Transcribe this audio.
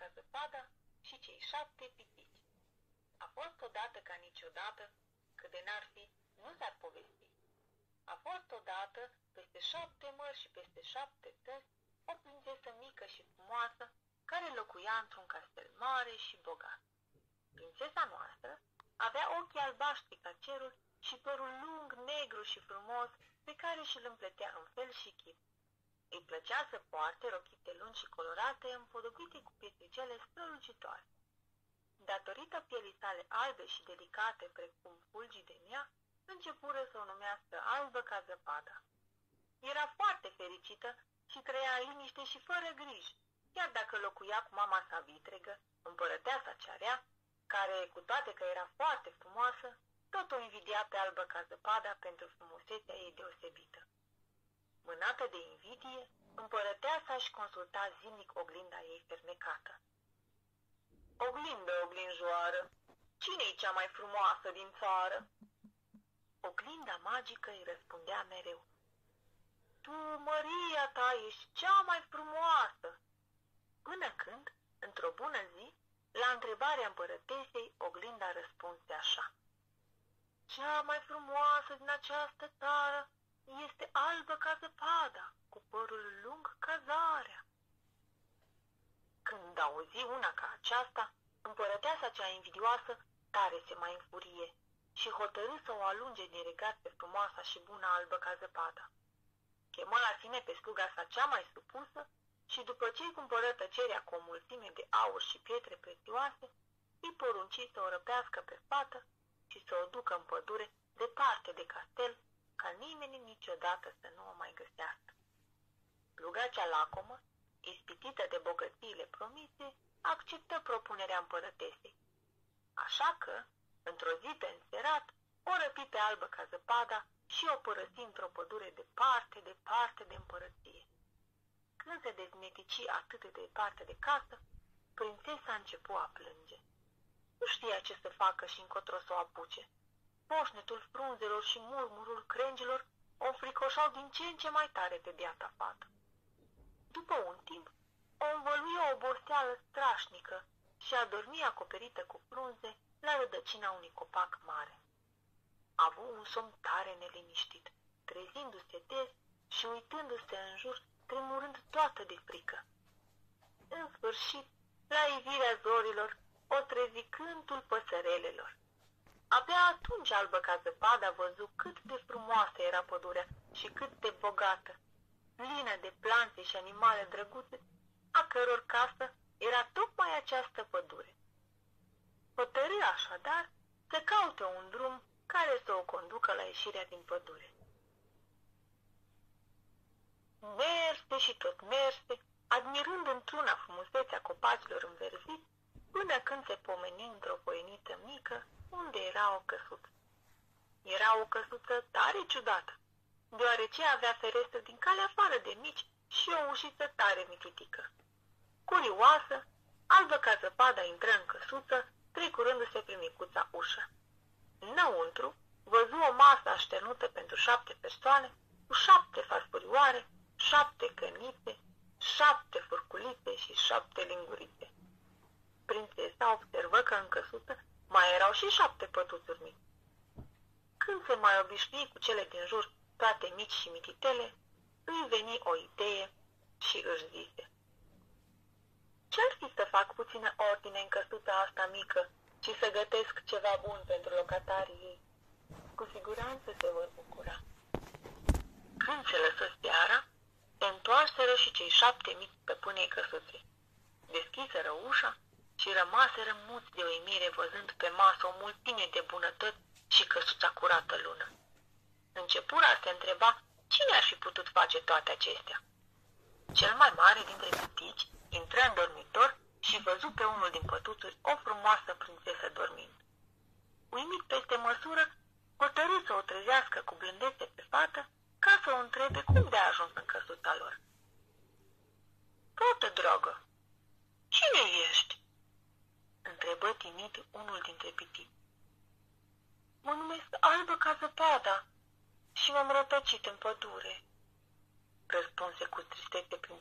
ca zăpada și cei 7 pisici. A fost odată ca niciodată, cât de n-ar fi, nu s-ar povesti. A fost odată, peste 7 mări și peste 7 țări, o prințesă mică și frumoasă, care locuia într-un castel mare și bogat. Prințesa noastră avea ochii albaștri ca cerul și părul lung, negru și frumos, pe care și-l împletea în fel și chip. Îi plăcea să poarte rochite lungi și colorate, împodobite cu pietricele strălucitoare. Datorită pielii sale albe și delicate, precum fulgii de mia, începură să o numească albă ca zăpada. Era foarte fericită și trăia în liniște și fără griji, chiar dacă locuia cu mama sa vitregă, împărăteasa cea rea, care, cu toate că era foarte frumoasă, tot o invidia pe albă ca zăpada pentru frumusețea ei deosebită. Mânată de invidie, împărăteasa își consulta zilnic oglinda ei fermecată. Oglindă, oglinjoară, cine-i cea mai frumoasă din țară? Oglinda magică îi răspundea mereu. Tu, măria ta, ești cea mai frumoasă! Până când, într-o bună zi, la întrebarea împărătesei, oglinda răspunse așa. Cea mai frumoasă din această țară este albă ca zăpada, cu părul lung ca zarea. Când auzi una ca aceasta, împărăteasa cea invidioasă tare se mai înfurie și hotărâ să o alunge din regat pe frumoasa și bună albă ca zăpada. Chemă la sine pe sluga sa cea mai supusă și după ce îi cumpără tăcerea cu o mulțime de aur și pietre prețioase, îi porunci să o răpească pe fată și să o ducă în pădure departe de castel, ca nimeni niciodată să nu o mai găsească. Sluga cea lacomă, ispitită de bogățiile promise, acceptă propunerea împărătesei. Așa că, într-o zi pe înserat, o răpi pe albă ca zăpada și o părăsi într-o pădure departe de împărăție. Când se dezmetici atât de departe de casă, prințesa începu a plânge. Nu știa ce să facă și încotro să o apuce. Moșnetul frunzelor și murmurul crengilor o înfricoșau din ce în ce mai tare pe biata fată. După un timp, o învăluie o oboseală strașnică și a dormi acoperită cu frunze la rădăcina unui copac mare. A avut un somn tare neliniștit, trezindu-se des și uitându-se în jur, tremurând toată de frică. În sfârșit, la ivirea zorilor, o trezi cântul păsărelelor. Abia atunci albă ca zăpada văzu cât de frumoasă era pădurea și cât de bogată, plină de plante și animale drăguțe, a căror casă era tocmai această pădure. Hotărâ așadar să caute un drum care să o conducă la ieșirea din pădure. Merse și tot merse, admirând într-una frumusețea copacilor înverziți, până când se pomeni într-o voiniță mică, unde era o căsuță. Era o căsuță tare ciudată, deoarece avea ferestre din calea afară de mici și o ușiță tare mititică. Curioasă, albă ca zăpada intră în căsuță, trecurându-se prin micuța ușă. Înăuntru, văzu o masă așternută pentru 7 persoane, cu 7 farfurioare, 7 cănițe, 7 furculițe și 7 lingurițe. Prințesa observă că în căsuță mai erau și 7 pătuțuri mici. Când se mai obișnui cu cele din jur, toate mici și mititele, îi veni o idee și își zise: ce-ar fi să fac puțină ordine în căsuța asta mică și să gătesc ceva bun pentru locatarii ei? Cu siguranță se vor bucura. Când se lăsă seara, se întoarseră și cei 7 mici stăpânei căsuței. Deschiseră ușa și rămaseră muți de uimire văzând pe masă o mulțime de bunătăți și căsuța curată lună. Începură a se întreba cine ar fi putut face toate acestea. Cel mai mare dintre pitici intră în dormitor și văzu pe unul din pătuțuri o frumoasă prințesă dormind. Uimit peste măsură, hotărâ să o trezească cu blândețe pe fată ca să o întrebe cum de-a ajuns în căsuța lor. Fată dragă, cine ești? Întrebă timid unul dintre pitici. Mă numesc albă ca zăpada și m-am rătăcit în pădure, răspunse cu tristețe prințesa.